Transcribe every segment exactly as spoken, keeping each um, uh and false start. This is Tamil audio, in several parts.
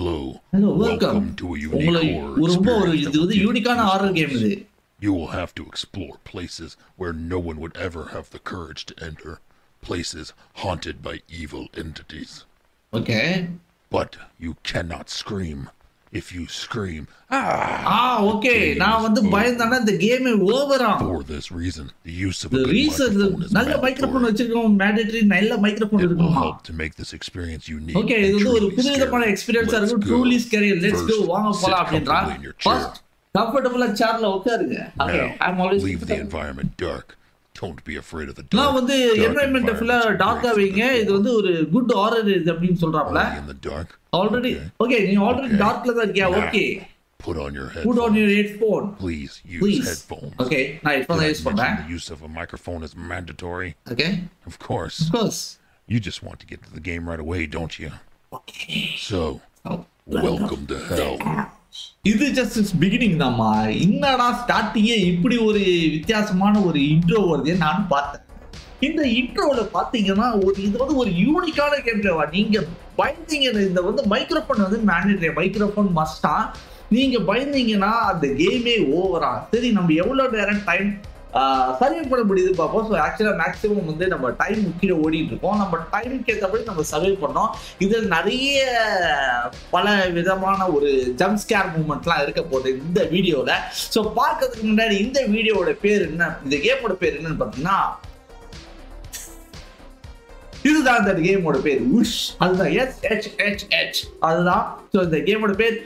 Hello. Hello, Welcome welcome. to a unique உங்களை horror ஒரு ரொம்ப ஒரு experience இது that will வந்து give you யூனிக்கான ஹாரர் கேம் இது. goosebumps. You will have to explore places where no one would ever have the courage to enter. Places haunted by evil entities. Okay. But you cannot scream. If you scream, ah! Ah okay. நான் வந்து பயந்தேன்னா இந்த கேம் ஓவரா. For this reason, the use of a The good reason microphone is நல்ல மைக்ரோஃபோன் mandatory. வச்சிருக்கோம் mandatory நல்ல மைக்ரோஃபோன் It will இருக்குமா? help to make this experience unique. Okay and இது வந்து ஒரு truly புதுவிதமான scary. எக்ஸ்பீரியன்ஸா Let's இருக்கும். go. Truly scary. Let's First, go வாங்க sit போலாம் அப்படின்றா. comfortably in your chair. First கம்ஃபர்ட்டபிளா சேர்ல உட்காருங்க. Okay. I am always Leave the environment dark. Don't be afraid of the dark. நான் வந்து Dark என்வைரன்மென்ட் ஃபுல்லா environments are டார்க்கா great for வைங்க. good இது வந்து ஒரு குட் ஹாரர் இது அப்படினு சொல்றாப்ல. Only in the dark. Already Okay. Okay நீ ஆல்ரெடி Okay. டார்க்ல தான் இருக்கியா? Nah. Okay. Put on your Put headphones. on your headphone. Please use Please. headphones. Okay, நான் headphone Did I யூஸ் பண்றேன். mention the use of a microphone is mandatory? Okay. Of course. Of course. You just want to get to the game right away, don't you? Okay. So, Oh, welcome to hell. இது ஜஸ்ட் பிகினிங் தான்மா. என்னடா ஸ்டார்டிங்கே இப்படி ஒரு வித்தியாசமான ஒரு இன்ட்ரோ வருது நான் பார்த்தேன். இந்த இன்ட்ரோல பாத்தீங்கன்னா ஒரு இது வந்து ஒரு யூனிக்கான கேம் பிளேவா. நீங்க பயந்தீங்க இந்த வந்து மைக்ரோஃபோன் வந்து மேண்டேட்டரி மைக்ரோஃபோன் மஸ்டா. நீங்க பயந்தீங்கன்னா அந்த கேமே ஓவரா. சரி நம்ம எவ்வளவு நேரம் டைம் சர்வே பண்ண முடியுது பார்ப்போம். ஸோ ஆக்சுவலாக மேக்ஸிமம் வந்து நம்ம டைம் கீழே ஓடிட்டு இருக்கோம். நம்ம டைமுக்கு ஏற்றபடி நம்ம சர்வே பண்ணோம். இதில் நிறைய பல விதமான ஒரு ஜம்ப் ஸ்கேர் மூமெண்ட்லாம் இருக்க போகுது இந்த வீடியோவில். ஸோ பார்க்கறதுக்கு முன்னாடி இந்த வீடியோட பேர் என்ன, இந்த கேமோட பேர் என்னன்னு பார்த்தீங்கன்னா இதுதான் இந்த கேமோட பேர். உஷ் அதுதான் எஸ் ஹெச் ஹெச் ஹெச் அதுதான். ஸோ இந்த கேமோட பேர்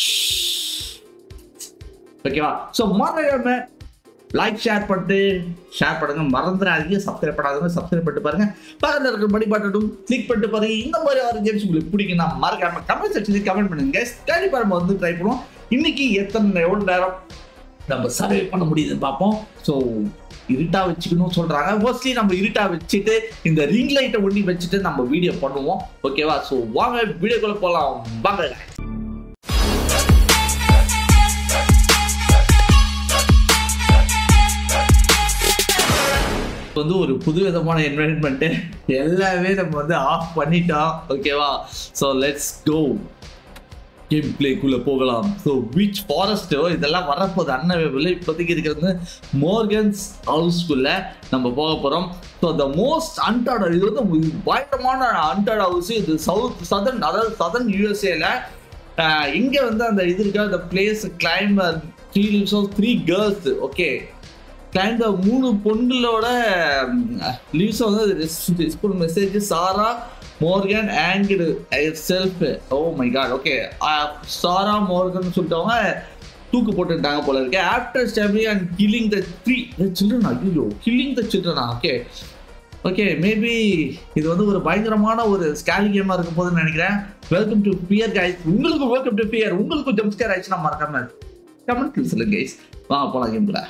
ஓகேவா. ஸோ மறக்காம லைக் ஷேர் பண்ணிட்டு ஷேர் பண்ணுங்க, மறந்துடாதீங்க. சப்ஸ்கிரைப் பண்ணாதவங்க சப்ஸ்கிரைப் பண்ணிட்டு பாருங்க. பக்கத்தில் இருக்கிற படி பட்டட்டும் கிளிக் பண்ணிட்டு பாருங்க. இந்த மாதிரி ஒரு கேம்ஸ் உங்களுக்கு பிடிக்குன்னா மறக்காம கமெண்ட் செக்ஷனில் கமெண்ட் பண்ணுங்க. கண்டிப்பாக நம்ம வந்து ட்ரை பண்ணுவோம். இன்னைக்கு எத்தனை எவ்வளோ நேரம் நம்ம சர்வே பண்ண முடியுதுன்னு பார்ப்போம். ஸோ இருட்டா வச்சுக்கணும் சொல்றாங்க. மோஸ்ட்லி நம்ம இருட்டா வச்சுட்டு இந்த ரிங் லைட்டை ஒண்ணி வச்சுட்டு நம்ம வீடியோ பண்ணுவோம். ஓகேவா. ஸோ வாங்க வீடியோக்குள்ள போகலாம். வாங்க. வந்து ஒரு புது விதமான என்வைரன்மெண்ட் எல்லாமே நம்ம வந்து ஆஃப் பண்ணிட்டோம். ஓகேவா. ஸோ லெட்ஸ் கோ கேம் பிளேக்குள்ள போகலாம். ஸோ பீச் ஃபாரஸ்ட்டோ இதெல்லாம் வரப்போகுது அன்அவைலபிள். இப்போதைக்கு இருக்கிறது மோர்கன்ஸ் ஹவுஸ்க்குள்ள நம்ம போக போகிறோம். ஸோ த மோஸ்ட் அன்டார்ட் இது வந்து பயங்கரமான அன்டார்ட் ஹவுஸ். இது சவுத் சதர்ன் அதாவது சதர்ன் யூஎஸ்ஏல இங்கே வந்து அந்த இது இருக்கா அந்த place claim three lives of three girls. Okay claim மூணு பொண்ணுகளோட லீவ்ஸை வந்து message Sarah Morgan and self. Oh my god. Okay Sarah Morgan சொல்லிட்டவங்க தூக்கு போட்டுட்டாங்க போல இருக்கு. After stopping and killing the three children. ஐயோ கில்லிங் த சில்ட்ரனா. ஓகே ஓகே மேபி இது வந்து ஒரு பயங்கரமான ஒரு ஸ்கேரி கேமாக இருக்க போதுன்னு நினைக்கிறேன். Welcome to fear guys. உங்களுக்கு வெல்கம் டு ஃபியர். உங்களுக்கு ஜம்ப் ஸ்கேர் ஆயிடுச்சுன்னா மறக்காம கமெண்ட் சொல்லுங்க கைஸ். வாங்க போலாம் கேம்ல.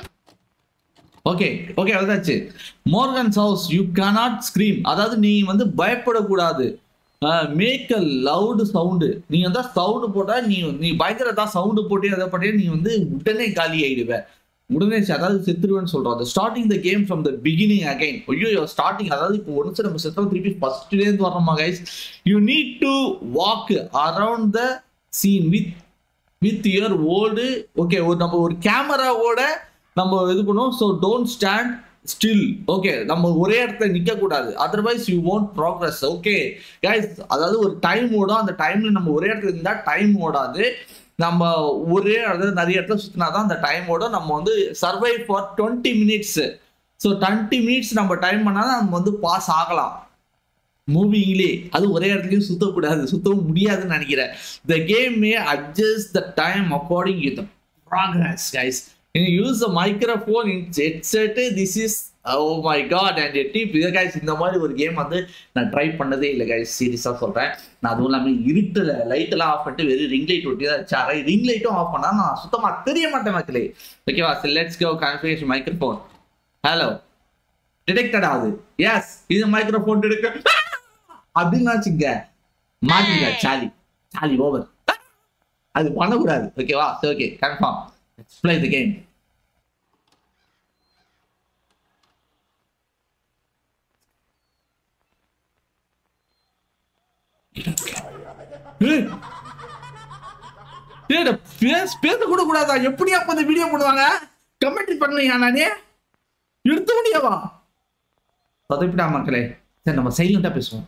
ஓகே ஓகே அதாச்சு. Morgan's house you cannot scream. அதாவது நீ வந்து பயப்படக்கூடாது. Make a loud sound. நீ வந்து சவுண்டு போட்டால் நீ நீ பயங்கரதா சவுண்டு போட்டு அதை பண்ணி நீ வந்து உடனே காலி ஆயிடுவ. உடனே அதாவது செத்துருவேன்னு சொல்கிறோம். அது starting the game from the beginning again. ஐயோ ஸ்டார்டிங் அதாவது இப்போ ஒன்ஸ் நம்ம செத்தோம் திருப்பி ஃபர்ஸ்ட்லேருந்து வரணுமா guys. You need to walk around the scene with with your old. Okay ஒரு நம்ம ஒரு கேமராவோட நம்ம இது பண்ணுவோம். So don't stand still. Okay நம்ம ஒரே இடத்துல நிற்கக்கூடாது. Otherwise you won't progress. Okay guys அதாவது ஒரு டைம் ஓடும். அந்த டைமில் நம்ம ஒரே இடத்துல இருந்தால் டைம் ஓடாது. நம்ம ஒரே அதாவது நிறைய இடத்துல சுற்றினா தான் அந்த டைம் ஓடும். நம்ம வந்து survive for twenty minutes. So twenty minutes நம்ம டைம் பண்ணால் தான் நம்ம வந்து பாஸ் ஆகலாம் மூவிங்லே. அது ஒரே இடத்துலையும் சுற்றக்கூடாது, சுற்றவும் முடியாதுன்னு நினைக்கிறேன். The game may adjust the time according to the progress guys. You use the microphone in headset. This is oh my god and a tip. இது கைஸ் இந்த மாதிரி ஒரு கேம் வந்து நான் ட்ரை பண்ணதே இல்லை கைஸ். சீரியஸாக சொல்கிறேன். நான் அதுவும் இல்லாமல் இருட்டில் லைட்டெல்லாம் ஆஃப் பண்ணிட்டு வெறும் ரிங் லைட் ஒட்டி தான் வச்சாரு. ரிங் லைட்டும் ஆஃப் பண்ணால் நான் சுத்தமாக தெரிய மாட்டேன் மக்களே. ஓகேவா. Let's go configuration microphone. Hello detected ஆகுது. எஸ் இது மைக்ரோஃபோன் டிடெக்ட் அப்படின்னாச்சுங்க மாட்டிங்க. சாலி சாலி ஓவர். அது பண்ணக்கூடாது. ஓகேவா. Okay confirm. Let's play the game. பேச பேச கூட கூடாதா? எப்படி அப்ப இந்த வீடியோ போடுவாங்க? கமெண்ட் பண்ணுங்க நானே எடுத்த முடியாவா? சொதப்பிட்டா மக்களே. சரி நம்ம சைலண்டா பேசுவோம்.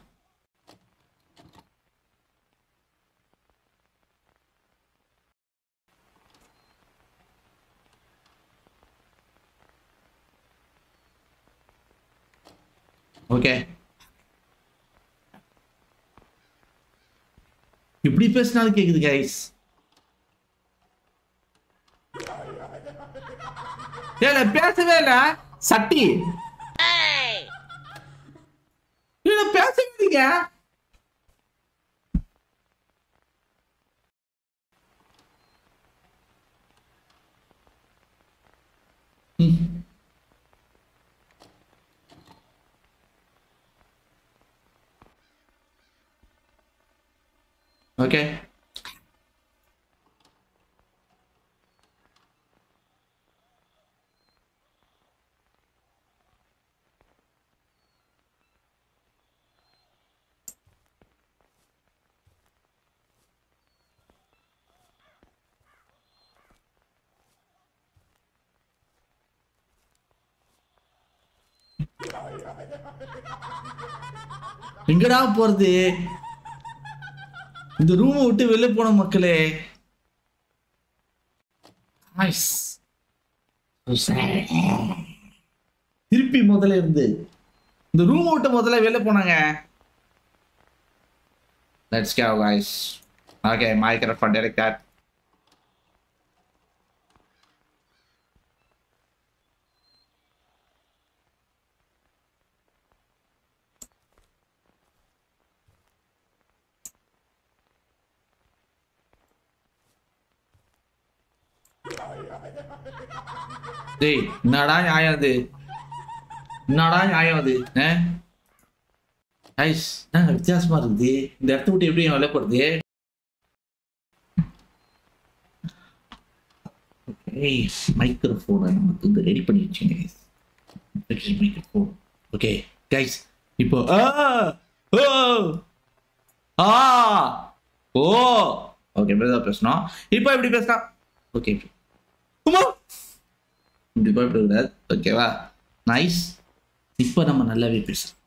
ஓகே, இப்படி பேசினாலும் கேக்குது கைஸ். ஏல பேசவே இல்ல சட்டி. இல்ல பேசுறீங்க. ஓகே, எங்கடா போறது? இந்த ரூமை விட்டு வெளில போன மக்களே. திருப்பி முதல்ல இருந்து இந்த ரூம் விட்டு முதல்ல வெளில போனாங்க. Let's go guys. Okay, microphone director. டேய் என்னடா நியாயம் அது? என்னடா நியாயம் அது? கைஸ் நாங்க வித்தியாசமா இருக்குது. இந்த இடத்த விட்டு எப்படி வெளில போறது? மைக்ரோஃபோனை நமக்கு வந்து ரெடி பண்ணி வச்சுங்க கைஸ். மைக்ரோஃபோன். ஓகே கைஸ், இப்போ ஆ ஓ ஆ ஓ ஓகே பிரதா பேசணும். இப்போ எப்படி பேசலாம்? ஓகே குமா இப்படி போய்விடக்கூடாது. ஓகேவா? நைஸ். இப்போ நம்ம நல்லாவே பேசலாம்.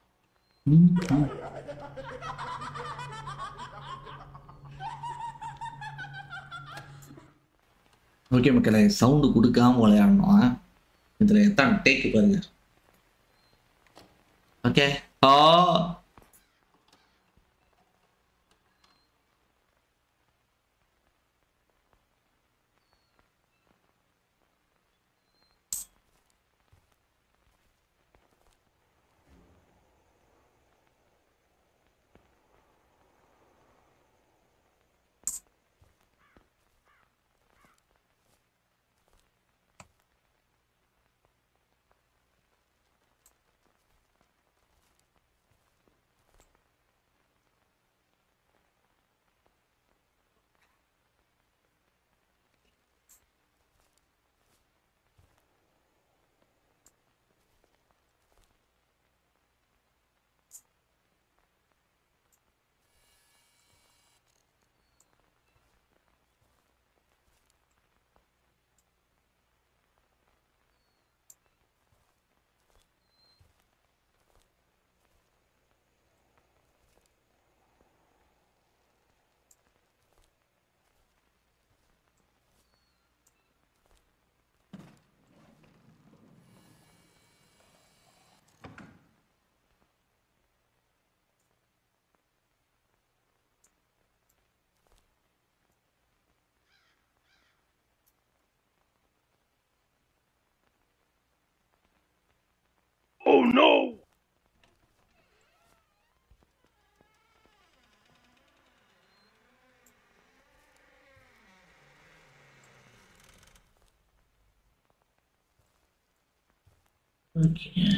ஓகே மக்களே, சவுண்டு கொடுக்காம விளையாடணும். இதுல எத்தனை டேக்கு பாருங்க. ஓகே, ஆ Oh no! okay.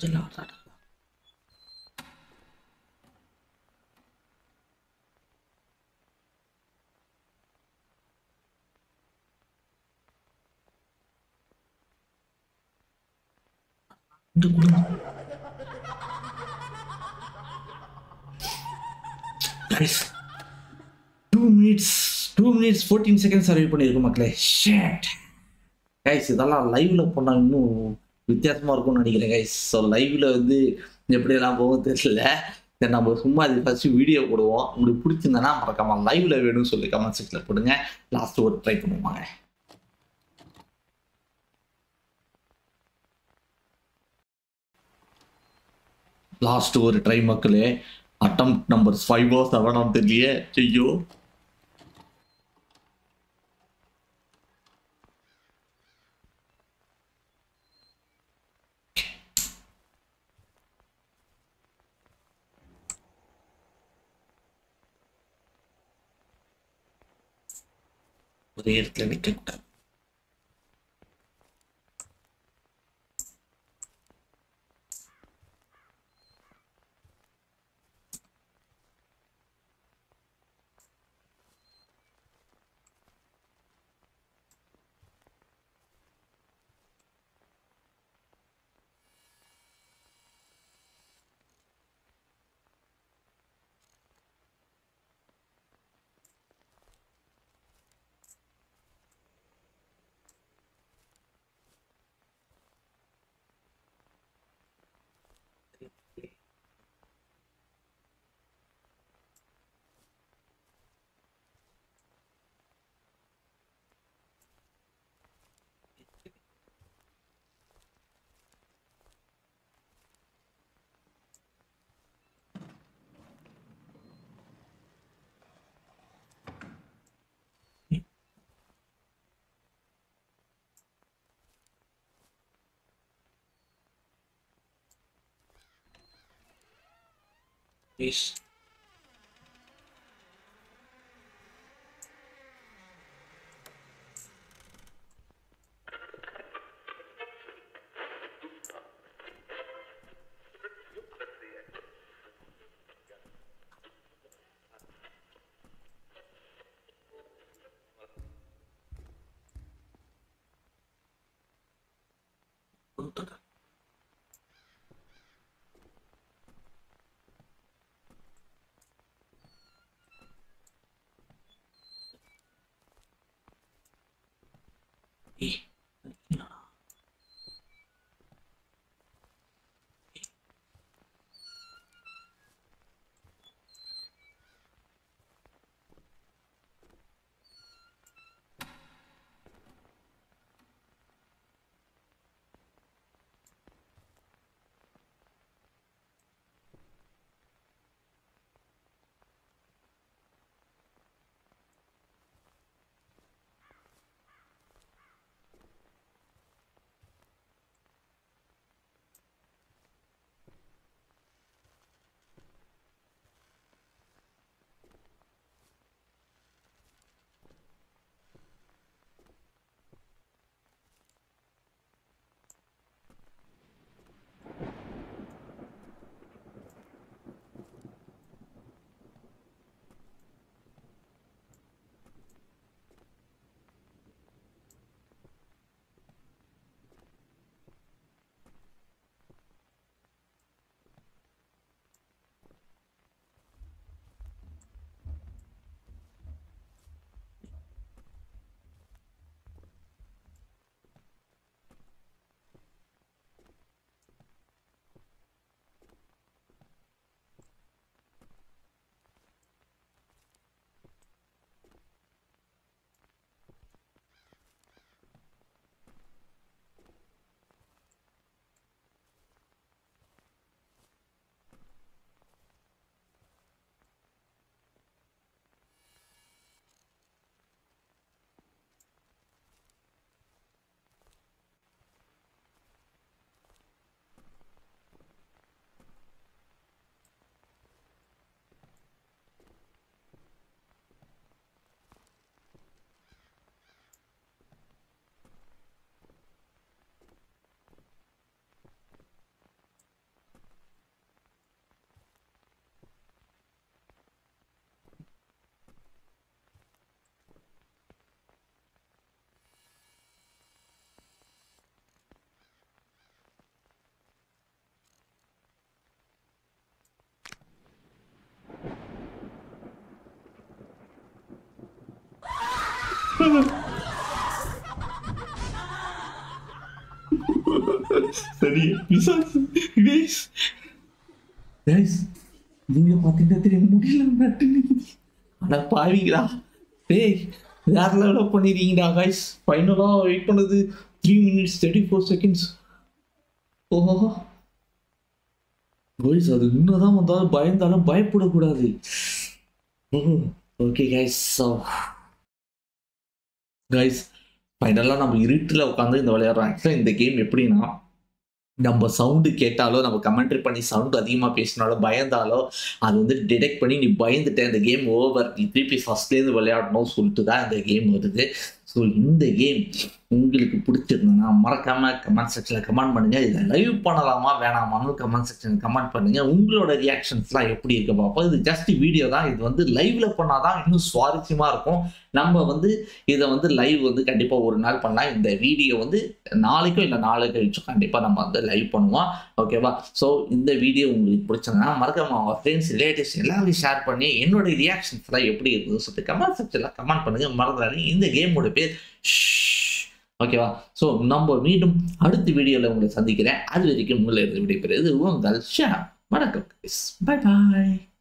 Guys, two minutes, two minutes, fourteen seconds survive பண்ணியிருக்கோம் மக்களே. ஷேட் கைஸ், இதெல்லாம் லைவ்ல போனா இன்னும் வித்தியாசமா இருக்கும்னு நினைக்கிறேன் கைஸ். ஸோ லைவ்ல வந்து எப்படியெல்லாம் போகும் தெரியல. சரி, நம்ம சும்மா அது ஃபர்ஸ்ட் வீடியோ போடுவோம். உங்களுக்கு பிடிச்சிருந்தனா மறக்காம லைவ்ல வேணும்னு சொல்லி கமெண்ட் செக்ஷன்ல போடுங்க. லாஸ்ட் ஒரு ட்ரை பண்ணுவாங்க. லாஸ்ட் ஒரு ட்ரை மக்களே. அட்டம் நம்பர் ஃபைவோ செவனாம் தெரியல. ஐயோ, ஒரே இடத்துல நிற்க கூடாது. Peace. சரி பிசாசு கைஸ் கைஸ் நீங்க பாத்தீங்கன்னா தெரியும் முடியல நட்டு நிக்குது. ஆனா பாவீங்களா டேய் வேற லெவலில் பண்ணிருக்கீங்கடா கைஸ். ஃபைனலாக வெயிட் பண்ணது three minutes thirty four seconds. ஓஹோ கைஸ் அது இன்னதான் வந்தாலும் பயந்தாலும் பயப்படக்கூடாது. ஓகே கைஸ் ஸோ கைஸ் ஃபைனலாக நம்ம இருட்டில் உட்காந்து இந்த விளையாடுறோம். ஆக்சுவலாக இந்த கேம் எப்படின்னா நம்ம சவுண்டு கேட்டாலோ நம்ம கமெண்ட்ரி பண்ணி சவுண்டு அதிகமாக பேசினாலோ பயந்தாலோ அது வந்து டிடெக்ட் பண்ணி நீ பயந்துட்டேன் இந்த கேம் ஓவர் நீ திருப்பி ஃபர்ஸ்ட்லேருந்து விளையாடணும் சொல்லிட்டு தான் இந்த கேம் வருது. ஸோ இந்த கேம் உங்களுக்கு பிடிச்சிருந்ததுன்னா மறக்காம கமெண்ட் செக்ஷனில் கமெண்ட் பண்ணுங்க. இதை லைவ் பண்ணலாமா வேணாமான்னு கமெண்ட் செக்ஷனில் கமெண்ட் பண்ணுங்க. உங்களோட ரியாக்ஷன்ஸ்லாம் எப்படி இருக்கு பார்ப்போம். இது ஜஸ்ட் வீடியோ தான். இது வந்து லைவ்ல பண்ணாதான் இன்னும் சுவாரஸ்யமா இருக்கும். நம்ம வந்து இதை வந்து லைவ் வந்து கண்டிப்பாக ஒரு நாள் பண்ணலாம். இந்த வீடியோ வந்து நாளைக்கும் இல்லை நாளை கழிச்சும் கண்டிப்பாக நம்ம வந்து லைவ் பண்ணுவோம். ஓகேவா? ஸோ இந்த வீடியோ உங்களுக்கு பிடிச்சதுன்னா மறக்காம அவங்க ஃப்ரெண்ட்ஸ் ரிலேட்டிவ்ஸ் எல்லாரையும் ஷேர் பண்ணி என்னோட ரியாக்ஷன்ஸ்லாம் எப்படி இருக்குது சொல்லிட்டு கமெண்ட் செக்ஷனில் கமெண்ட் பண்ணுங்க. மறந்துடாதீங்க இந்த கேமோட பேர் ஓகேவா? ஸோ நம்ம மீண்டும் அடுத்த வீடியோவில் உங்களை சந்திக்கிறேன். அது வரைக்கும் உங்களை இருந்து விடைபெறுவது உங்கள் ஷா. வணக்கம். பை பாய்.